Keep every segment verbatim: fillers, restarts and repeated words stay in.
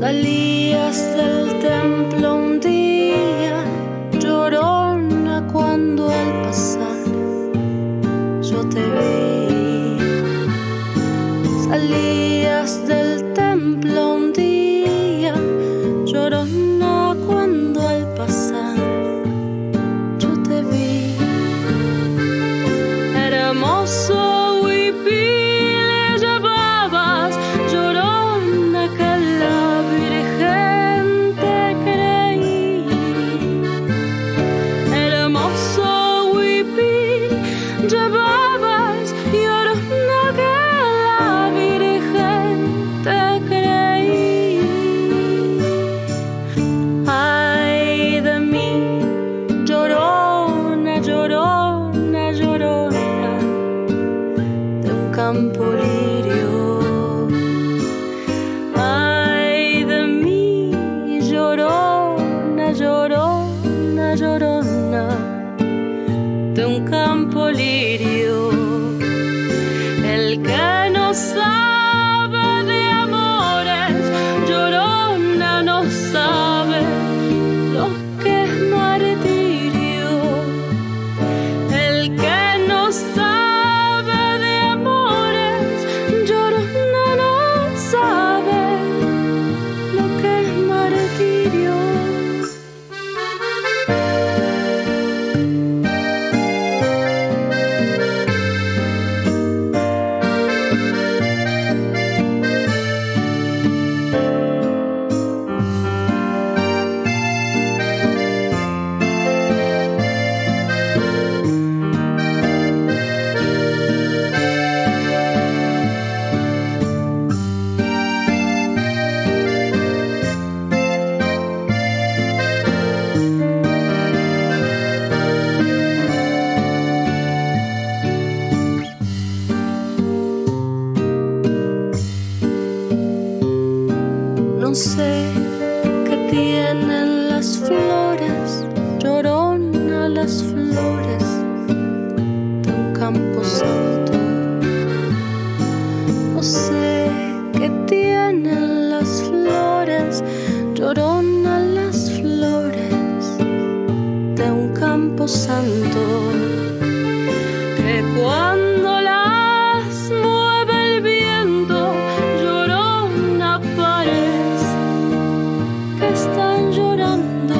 Salías del templo un día, llorona, cuando al pasar yo te vi. Salías del templo un día, llorona, cuando al pasar yo te vi. Hermoso huipil llevabas, llorona, que la Virgen te creí. Hermoso huipil llevabas, llorona, que la Virgen te creí. Ay de mí, llorona, llorona, llorona, de un campo lirio. Ay de mí, llorona, llorona, llorona, de un campo lirio. El que no sabe de amores, llorona, no sabe lo que es martirio. El que no sabe de amores, llorona, no sabe lo que es martirio. No sé qué tienen las flores, llorona, las flores de un campo santo. No sé qué tienen las flores, llorona, las flores de un campo santo. Que cuando las mueve el viento, llorona, parece que están llorando.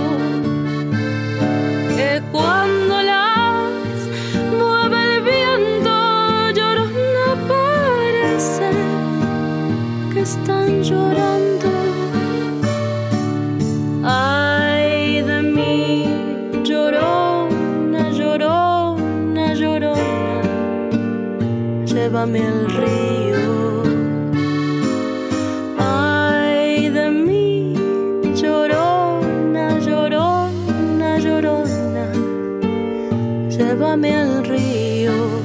Que cuando las mueve el viento, llorona, parece que están llorando. Ay de mí, llorona, llorona, llorona, llévame al río. Ay de mí, llorona, llorona, llorona, llévame al río.